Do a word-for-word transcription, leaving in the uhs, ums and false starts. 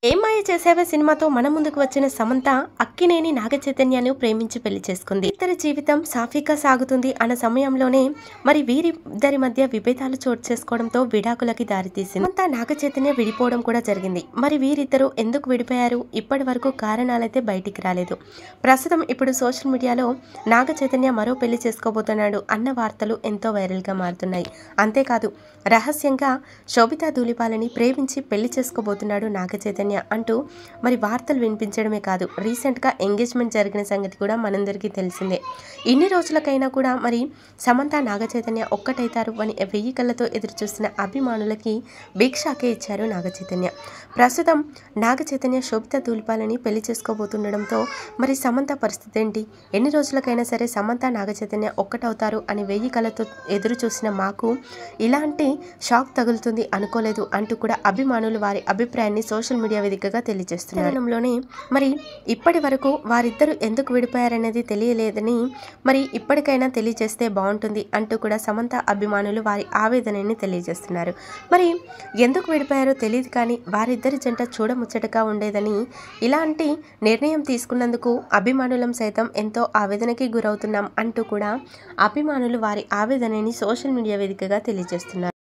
ఏం మాయ చేసావే సినిమాతో మన ముందుకు వచ్చిన సమంత అక్కినేని నాగచైతన్యను ప్రేమించి పెళ్లి చేసుకుంది. ఇద్దరి జీవితం సాఫీగా సాగుతుంది అన్న సమయంలోనే మరి వీరిద్దరి మధ్య విభేదాలు చోటు చేసుకోవడంతో విడాకులకి దారితీసింది. సమంత నాగచైతన్య విడిపోవడం కూడా జరిగింది. మరి వీరిద్దరూ ఎందుకు విడిపోయారు? ఇప్పటి వరకు కారణాలైతే బయటికి రాలేదు. ప్రస్తుతం ఇప్పుడు సోషల్ మీడియాలో నాగచైతన్య మరో పెళ్లి చేసుకోబోతున్నాడు అన్న వార్తలు ఎంతో వైరల్ గా మారుతున్నాయి. అంతేకాదు రహస్యంగా శోభితా ధూళిపాలని ప్రేమించి పెళ్లి చేసుకోబోతున్నాడు నాగచైతన్య అంటూ మరి వార్తలు వినిపించడమే కాదు, రీసెంట్గా ఎంగేజ్మెంట్ జరిగిన సంగతి కూడా మనందరికీ తెలిసిందే. ఇన్ని రోజులకైనా కూడా మరి సమంత నాగచైతన్య ఒక్కటైతారు అని వెయ్యి కళ్ళతో ఎదురు చూస్తున్న అభిమానులకి బిగ్ షాకే ఇచ్చారు నాగచైతన్య. ప్రస్తుతం నాగచైతన్య శోభితా ధూళిపాలని పెళ్లి చేసుకోబోతుండడంతో మరి సమంత పరిస్థితి ఏంటి? ఎన్ని రోజులకైనా సరే సమంత నాగచైతన్య ఒక్కటవుతారు అని వెయ్యి కళ్ళతో ఎదురు చూసిన మాకు ఇలాంటి షాక్ తగులుతుంది అనుకోలేదు అంటూ కూడా అభిమానులు వారి అభిప్రాయాన్ని సోషల్ మీడియా వేదికగా తెలియజేస్తున్నారంలోనే మరి ఇప్పటి వరకు వారిద్దరూ ఎందుకు విడిపోయారనేది తెలియలేదని మరి ఇప్పటికైనా తెలియజేస్తే బాగుంటుంది అంటూ కూడా సమంత అభిమానులు వారి ఆవేదనని తెలియజేస్తున్నారు. మరి ఎందుకు విడిపోయారో తెలియదు కానీ వారిద్దరి జంట చూడముచ్చటగా ఉండేదని, ఇలాంటి నిర్ణయం తీసుకున్నందుకు అభిమానులం సైతం ఎంతో ఆవేదనకి గురవుతున్నాం అంటూ కూడా అభిమానులు వారి ఆవేదనని సోషల్ మీడియా వేదికగా తెలియజేస్తున్నారు.